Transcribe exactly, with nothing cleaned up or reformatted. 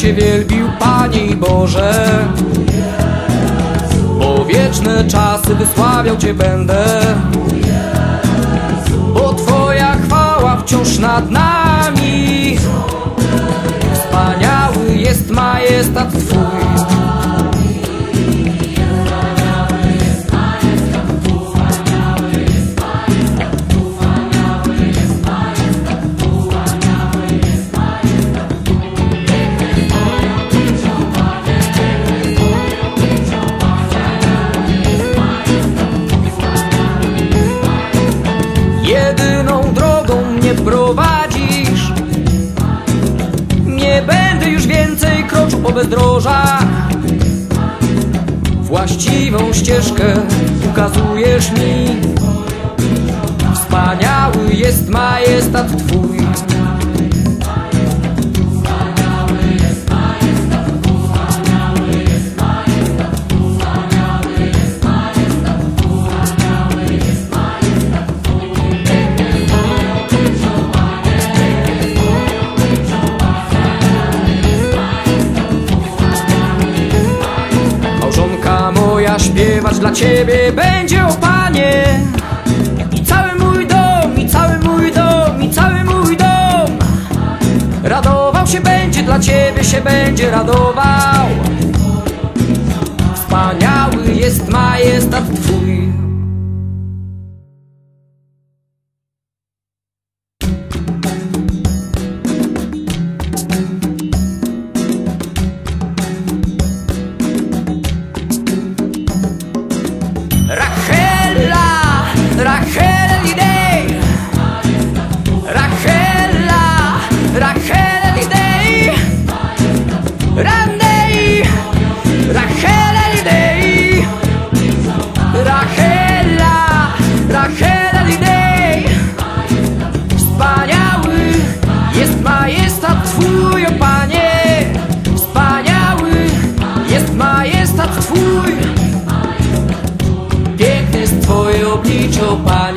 Cię wielbił, Panie i Boże, bo wieczne czasy wysławiał Cię będę, bo Twoja chwała wciąż nad nami. Wspaniały jest majestat Twój. Jedyną drogą mnie prowadzisz, nie będę już więcej kroczył po bezdrożach. Właściwą ścieżkę ukazujesz mi. Wspaniały jest majestat Twój. Małżonka moja śpiewać dla Ciebie będzie, o Panie. I cały mój dom, i cały mój dom, i cały mój dom radował się będzie, dla Ciebie się będzie radował. Wspaniały jest majestat Twój. Rachela, Rachela Lidej, Rachela, Rachela Lidej, Randej, Rachela Lidej, Rachela, Rachela Lidej. Wspaniały jest majestat Twój, o Panie. Wspaniały jest majestat Twój. Piękne jest Twoje oblicze, o Panie.